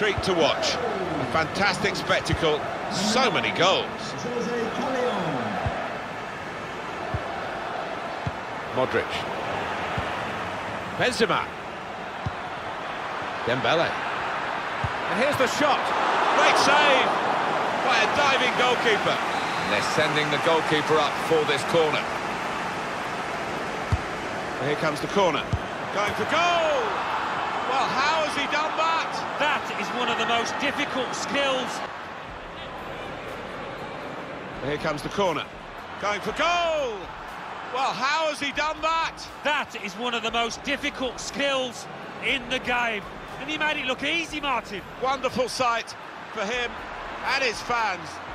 treat to watch. A fantastic spectacle, so many goals. Modric. Benzema. Dembele. And here's the shot. Great save by a diving goalkeeper. And they're sending the goalkeeper up for this corner. And here comes the corner. Going for goal! Well, how has he done that? That is one of the most difficult skills. And here comes the corner. Going for goal! Well, how has he done that? That is one of the most difficult skills in the game. And he made it look easy, Martin. Wonderful sight for him and his fans.